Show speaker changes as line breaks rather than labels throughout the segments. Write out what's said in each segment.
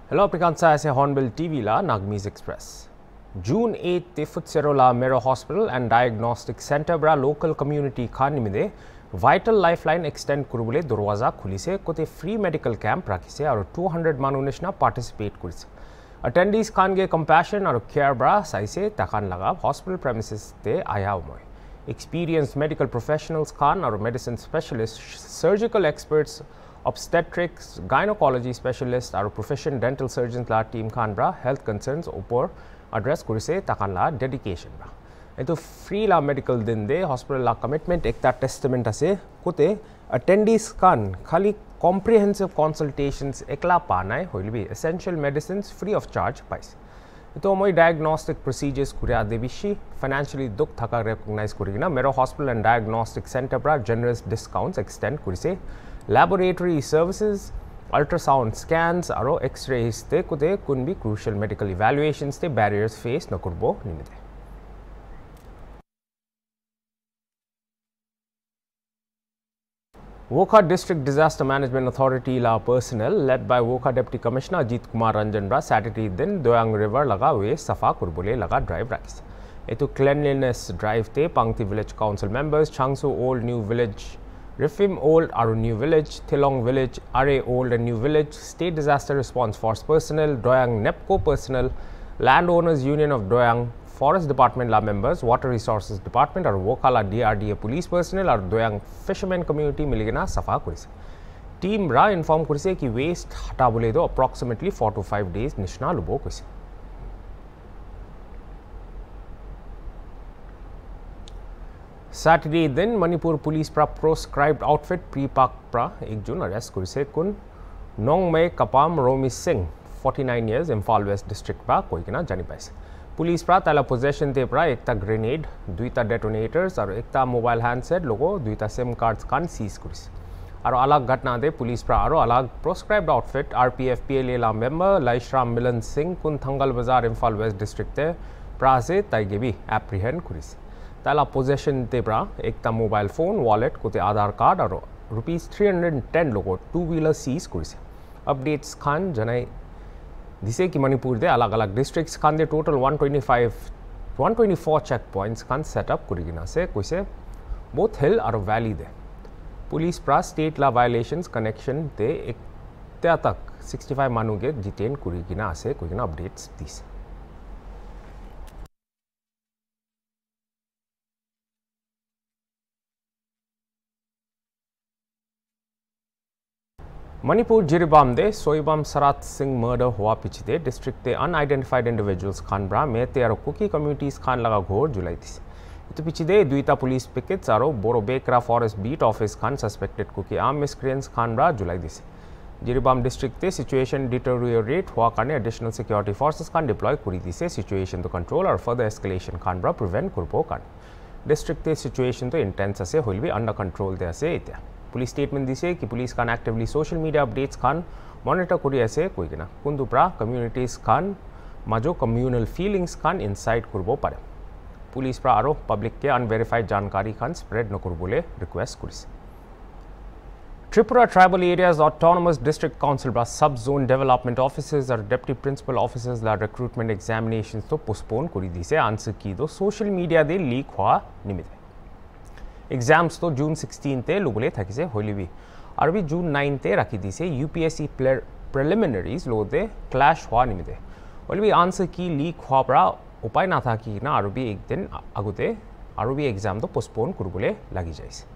Hello, Prikansa as a Hornbill TV la Nagmis Express. June 8 te Futserola Mero Hospital and Diagnostic Center bra local community khanimide vital lifeline extend kurubule dorwaza khulise kote free medical camp rakhise aru 200 manu nishna participate kurise. Attendees khan ge compassion aru care bra saise takan laga hospital premises te aya umoy. Experienced medical professionals khan aru medicine specialists, surgical experts, obstetrics, gynecology specialists aru professional dental surgeons la team khan bra health concerns upor address kurise takan la dedication bra. Eto free la medical din de hospital la commitment ekta testament ase kote attendees khan khali comprehensive consultations ekla panai hoilbi essential medicines free of charge pais. Eto moi diagnostic procedures kuria debishi financially duk thaka recognize kurigina Mero Hospital and Diagnostic Center bra generous discounts extend kurise. Laboratory services, ultrasound scans, aro X-rays te kude could be crucial medical evaluations te barriers face na kurbo nimide. Wokha District Disaster Management Authority la personnel led by Wokha Deputy Commissioner Ajit Kumar Ranjan bra Saturday din Doyang River laga we safa kurbole laga drive rakis. Eto cleanliness drive te Pangti Village Council members, Changsu Old New Village, Rifim Old Aru New Village, Thilong Village, Are Old and New Village, State Disaster Response Force personnel, Doyang NEPCO personnel, Landowners Union of Doyang, Forest Department la members, Water Resources Department or Wokhala DRDA police personnel or Doyang fishermen community miligina safa kurise. Team ra inform kurise ki waste hata bole do approximately 4 to 5 days nishna lubo kurise. Saturday then Manipur police pra proscribed outfit pre-park pra ekjun arrest kurise kun Nongmei Kapam Romi Singh 49 years Imphal West district pra koikina jani paise. Police pra tala possession te pra ekta grenade, duita detonators aru ekta mobile handset logo duita SIM cards kan seize kurise. Aru alag ghatna de police pra aru alag proscribed outfit RPF PLA la member Laishram Milan Singh kun Thangal Bazar Imphal West district te pra se taigebi apprehend kurise. Tala possession te pra ekta mobile phone, wallet, kote Aadhaar card aru rupees 310 logo two-wheeler seize kurise. Updates khan janai dise ki Manipur de alag districts khan de total 124 checkpoints khan set up kurigina se koise both hill aru valley de. Police pra state law violations connection te ekta tak 65 manu ge detain kurigina ase koigina updates dis. Manipur Jiribam de Soibam Sarat Singh murder hua pichide district te unidentified individuals khan bra me te aro Kuki communities khan laga ghor July dis. Ito pichide duita police pickets aro Boro Bekra Forest Beat Office khan suspected Kuki armed miscreants khan bra July dis. Jiribam district te situation deteriorate hua karne additional security forces khan deploy kuri dise situation to control or further escalation khan bra prevent kurbo kan. District te situation to intense ase hoilbi under control de ase itya. Police statement dise ki police can actively social media updates khan monitor kuri ase koigina kundu pra communities khan majo communal feelings khan insight kurbo pare. Police pra aro public ke unverified jankari khan spread no kurbole request kurise. Tripura Tribal Areas Autonomous District Council bra sub-zone development officers or deputy principal officers la recruitment examinations to postpone kuri dise answer ki do social media de leak hua nimide. Exams to June 16 te lugule thakise hoilibi arbi June 9 te rakhi dise UPSC preliminaries lo de clash hua nimide hoilibi answer ki leak hua pra upay na tha ki na arbi ek din agute arbi exam to postpone kurgule lagi jaise.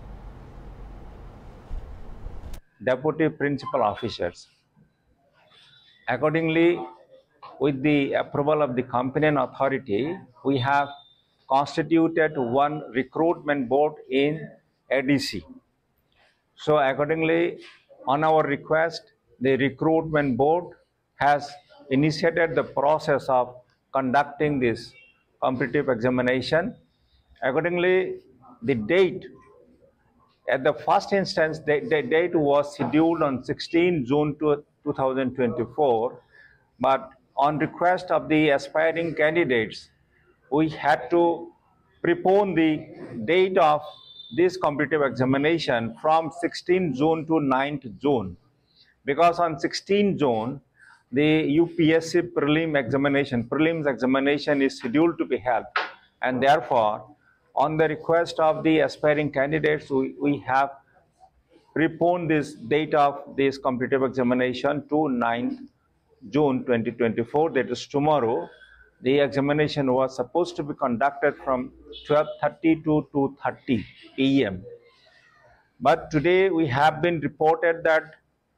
Deputy principal officers. Accordingly, with the approval of the competent authority, we have constituted one recruitment board in ADC. So accordingly, on our request, the recruitment board has initiated the process of conducting this competitive examination. Accordingly, the date at the first instance, the date was scheduled on 16 June 2024, but on request of the aspiring candidates, we had to prepone the date of this competitive examination from 16 June to 9th June. Because on 16 June, the UPSC prelims examination is scheduled to be held, and therefore, on the request of the aspiring candidates, we have preponed this date of this competitive examination to 9th June 2024, that is tomorrow. The examination was supposed to be conducted from 12:30 to 2:30 p.m. But today we have been reported that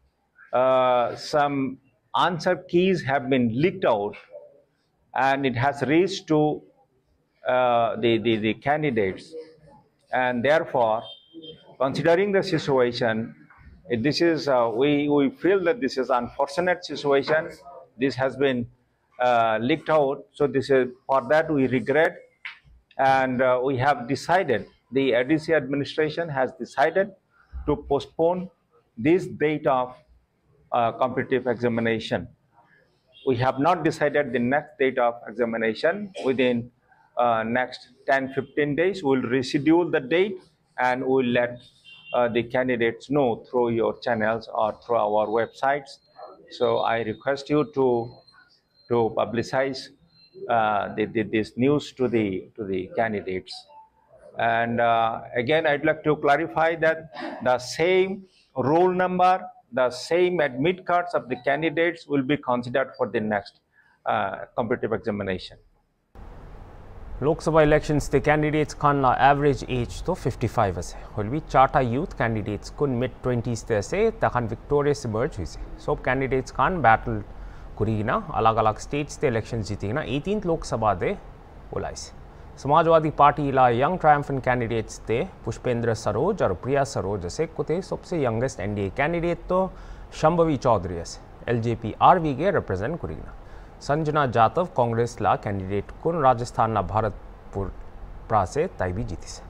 some answer keys have been leaked out, and it has reached to the candidates, and therefore, considering the situation, this is we feel that this is unfortunate situation. This has been leaked out, so this is for that we regret, and we have decided, the ADC administration has decided to postpone this date of competitive examination. We have not decided the next date of examination. Within next 10-15 days, we'll reschedule the date, and we'll let the candidates know through your channels or through our websites. So I request you to publicize this news to the candidates. And again, I'd like to clarify that the same roll number, the same admit cards of the candidates will be considered for the next competitive examination.
Lok Sabha elections the candidates kan la average age to 55 ase holbi charta youth candidates kun mid 20s te ase takhan victorious emerge huise sob candidates kan battle kurina alag alag states te elections jitina 18th Lok Sabha de bolais Samajwadi party ला young triumphant candidates थे पुष्पेंद्र सरोज और प्रिया सरोज से कुते सबसे youngest NDA candidate तो शंभवी चौधरी से एलजेपी आरवी के represent करीना संजना जाधव कांग्रेस ला कैंडिडेट कुन राजस्थान ला भारतपुर प्रा से ताइबी जीती से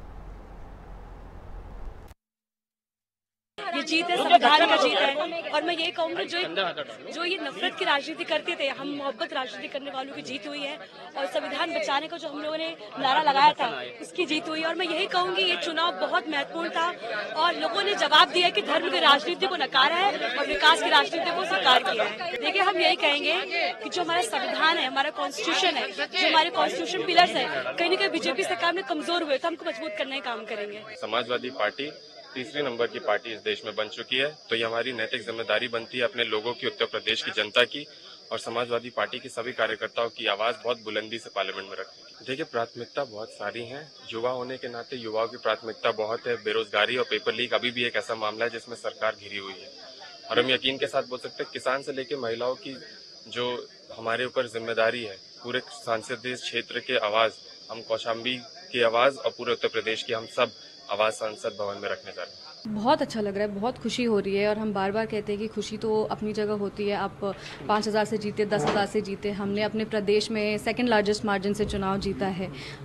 ये जीत है, संविधान का जीत है। और मैं ये कहूँगी जो ये नफरत की राजनीति करते थे, हम मोहब्बत राजनीति करने वालों की जीत हुई है, और संविधान बचाने को जो हम लोगों ने नारा लगाया था उसकी जीत हुई है। और मैं यही कहूँगी ये चुनाव बहुत महत्वपूर्ण था, और लोगों ने जवाब दिया कि धर्म की राजनीति को नकारा है और विकास की राजनीति को स्वीकार किया है। देखिए, हम यही कहेंगे कि जो हमारा संविधान है, हमारा कॉन्स्टिट्यूशन है, जो हमारे कॉन्स्टिट्यूशन पिलर्स है, कहीं न कहीं बीजेपी सरकार में कमजोर हुए, तो हमको मजबूत करने का काम करेंगे।
समाजवादी पार्टी तीसरी नंबर की पार्टी इस देश में बन चुकी है, तो ये हमारी नैतिक जिम्मेदारी बनती है अपने लोगों की, उत्तर प्रदेश की जनता की, और समाजवादी पार्टी के सभी कार्यकर्ताओं की आवाज बहुत बुलंदी से पार्लियामेंट में रखने की। देखिए, प्राथमिकता बहुत सारी हैं। युवा होने के नाते युवाओं की प्राथमिकता बहुत है। बेरोजगारी और पेपर लीक अभी भी एक ऐसा मामला है जिसमें सरकार घिरी हुई है, और हम यकीन के साथ बोल सकते हैं किसान से लेकर महिलाओं की जो हमारे ऊपर जिम्मेदारी है, पूरे संसदीय क्षेत्र के आवाज, हम कौशाम्बी की आवाज और पूरे उत्तर प्रदेश की हम सब आवाज संसद भवन में रखने जा रहे हैं।
बहुत अच्छा लग रहा है, बहुत खुशी हो रही है, और हम बार बार कहते हैं कि खुशी तो अपनी जगह होती है। आप 5,000 से जीते, 10,000 से जीते, हमने अपने प्रदेश में सेकंड लार्जेस्ट मार्जिन से चुनाव जीता है।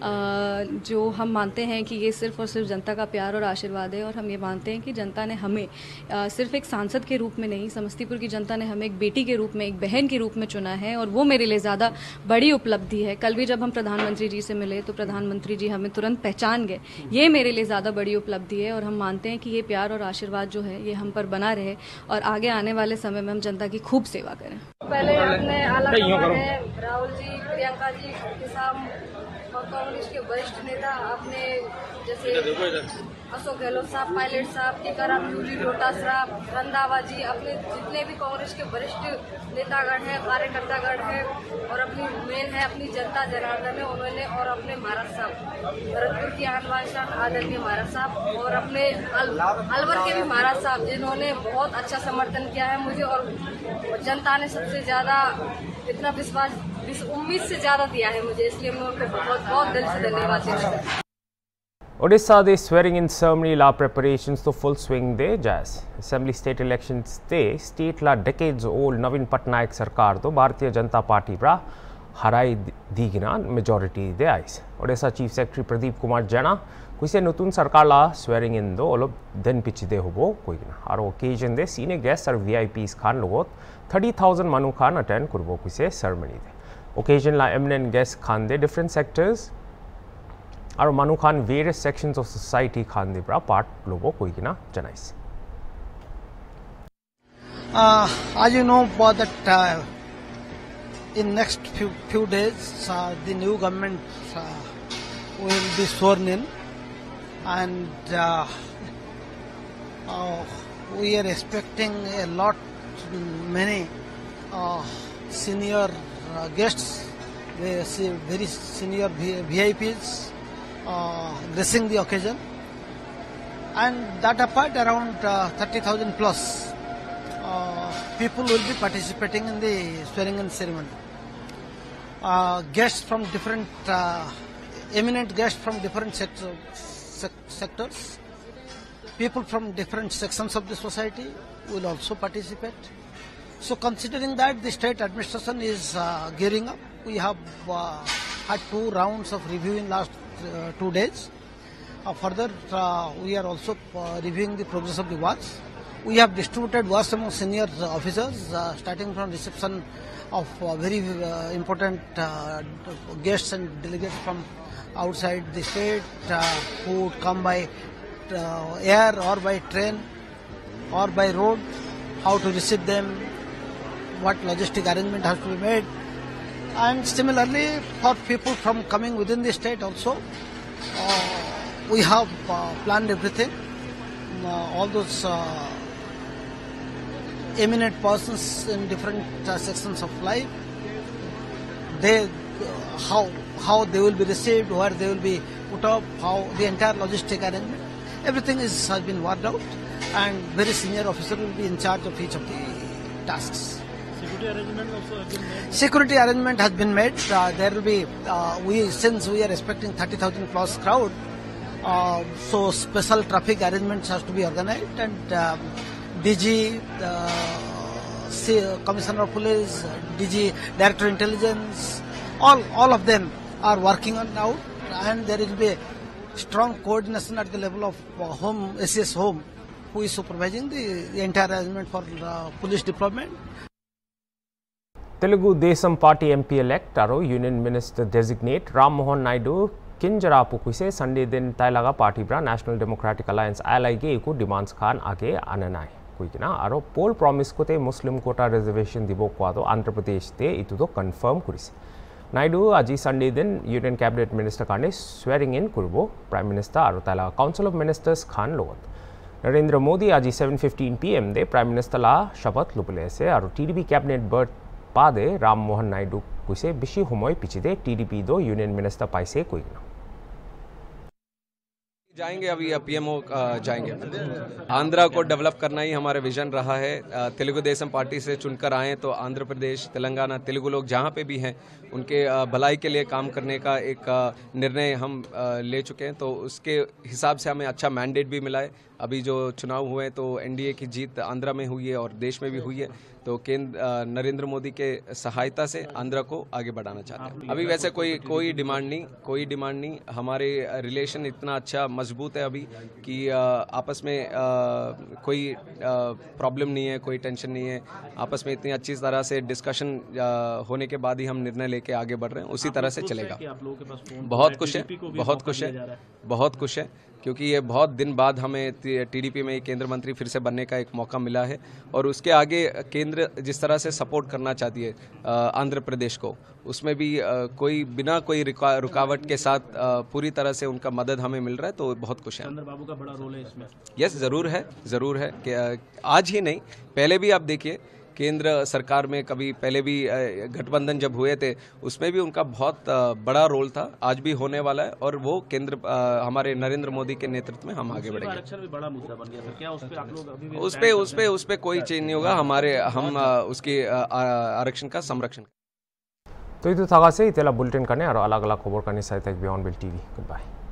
जो हम मानते हैं कि ये सिर्फ और सिर्फ जनता का प्यार और आशीर्वाद है, और हम ये मानते हैं कि जनता ने हमें सिर्फ एक सांसद के रूप में नहीं, समस्तीपुर की जनता ने हमें एक बेटी के रूप में, एक बहन के रूप में चुना है, और वो मेरे लिए ज़्यादा बड़ी उपलब्धि है। कल भी जब हम प्रधानमंत्री जी से मिले तो प्रधानमंत्री जी हमें तुरंत पहचान गए। ये मेरे लिए ज़्यादा बड़ी उपलब्धि है, और हम मानते हैं कि ये प्यार और आशीर्वाद जो है ये हम पर बना रहे, और आगे आने वाले समय में हम जनता की खूब सेवा करें।
पहले अपने राहुल जी, प्रियंका जी के साथ और कांग्रेस के वरिष्ठ नेता अपने जैसे अशोक गहलोत साहब, पायलट साहब, टीकाराम जूली, लोटा साहब, रंधावा जी, अपने जितने भी कांग्रेस के वरिष्ठ नेतागण हैं, कार्यकर्तागण हैं, और अपनी मेन है अपनी जनता जनार्दन है उन्होंने, और अपने महाराज साहब, भरतपुर की आनवाशान आदरणीय महाराज साहब, और अपने अलवर के भी महाराज साहब, जिन्होंने बहुत अच्छा समर्थन किया है मुझे, और जनता ने सबसे ज्यादा इतना विश्वास, उम्मीद से ज्यादा दिया है मुझे, इसलिए मैं उनको बहुत बहुत दिल से धन्यवाद देना चाहती हूँ।
Odisha the swearing in ceremony la preparations to full swing de jazz. Assembly state elections te state la decades old Navin Patnaik sarkar to Bharatiya Janata Party pra harai digina majority de ais. Odisha Chief Secretary Pradeep Kumar Jaina kuise notun sarkar la swearing in do olob den pichide hobo koigna. Aro occasion de senior guests or VIPs khan logot 30,000 manu khan attend kurbo kuise ceremony de. Occasion la eminent guests khan de different sectors और मनु खान various sections of society खान दिब्रा part लोगों कोई की ना जनाइस
as you know, for that in next few days, the new government will be sworn in, and we are expecting many senior guests, very senior VIPs gracing the occasion, and that apart, around 30,000 plus people will be participating in the swearing-in ceremony. Guests from different, eminent guests from different sectors, people from different sections of the society will also participate. So considering that the state administration is gearing up, we have had 2 rounds of review in last 2 days. Further, we are also reviewing the progress of the wards. We have distributed wards among senior officers, starting from reception of very important guests and delegates from outside the state who would come by air or by train or by road, how to receive them, what logistic arrangement has to be made. And similarly, for people from coming within the state also, we have planned everything. All those eminent persons in different sections of life, how they will be received, where they will be put up, how the entire logistic arrangement, everything has been worked out, and very senior officer will be in charge of each of the tasks.
Security arrangement also has been made?
Security arrangement has been made. There will be, since we are expecting 30,000 plus crowd, so special traffic arrangements has to be organized, and DG, Commissioner of Police, DG, Director Intelligence, all of them are working on now, and there will be strong coordination at the level of Home, SCS Home, who is supervising the entire arrangement for police deployment.
Telugu Desam Party MP elect aro Union Minister designate Ram Mohan Naidu Kinjarapu kuise Sunday din Tailaga Party bra National Democratic Alliance ally ge ku demands khan age ananai kuikina aro poll promise kote Muslim quota reservation dibo kwado Andhra Pradesh te itu do confirm kurise. Naidu aji Sunday din Union Cabinet Minister kane swearing in kurbo Prime Minister aro Tailaga Council of Ministers khan logot. Narendra Modi aji 7:15 PM de Prime Minister la shapath lubule ase aro TDP Cabinet birth पादे राम मोहन नायडू कुसे बिशी हुमोय पिछिदे टीडीपी दो union minister पाइसे कोई
जाएंगे। अभी पीएमओ जाएंगे। आंध्रा को डेवलप करना ही हमारा विजन रहा है। तेलुगु देशम पार्टी से चुनकर आए तो आंध्र प्रदेश, तेलंगाना, तेलुगु लोग जहाँ पे भी हैं उनके भलाई के लिए काम करने का एक निर्णय हम ले चुके हैं, तो उसके हिसाब से हमें अच्छा मैंडेट भी मिला है। अभी जो चुनाव हुए तो एनडीए की जीत आंध्रा में हुई है और देश में भी हुई है, तो नरेंद्र मोदी के सहायता से आंध्रा को आगे बढ़ाना चाहते हैं। अभी वैसे कोई डिमांड नहीं। हमारे रिलेशन इतना अच्छा मजबूत है अभी कि आपस में कोई प्रॉब्लम नहीं है, कोई टेंशन नहीं है। आपस में इतनी अच्छी तरह से डिस्कशन होने के बाद ही हम निर्णय लेके आगे बढ़ रहे हैं, उसी तरह से चलेगा। बहुत खुश है क्योंकि ये बहुत दिन बाद हमें टीडीपी में केंद्र मंत्री फिर से बनने का एक मौका मिला है, और उसके आगे केंद्र जिस तरह से सपोर्ट करना चाहती है आंध्र प्रदेश को, उसमें भी बिना कोई रुकावट के साथ पूरी तरह से उनका मदद हमें मिल रहा है, तो बहुत खुश हैं।
चंद्रबाबू का बड़ा रोल है इसमें?
यस, ज़रूर है कि आज ही नहीं, पहले भी आप देखिए केंद्र सरकार में कभी पहले भी गठबंधन जब हुए थे उसमें भी उनका बहुत बड़ा रोल था, आज भी होने वाला है, और वो केंद्र हमारे नरेंद्र मोदी के नेतृत्व में हम आगे बढ़ेंगे।
आरक्षण भी बड़ा मुद्दा बन गया था, क्या उस पे आप लोग अभी भी
उस पे कोई चेंज नहीं होगा। हम उसके आरक्षण का संरक्षण।
तो ಇದು ತಗಾಸೆ ಇದೆಲ್ಲ ಬುಲೆಟಿನ್ ಕನೆ और अलग-अलग खबर कने साथ एक बियॉन्ड बिल टीवी। Good bye.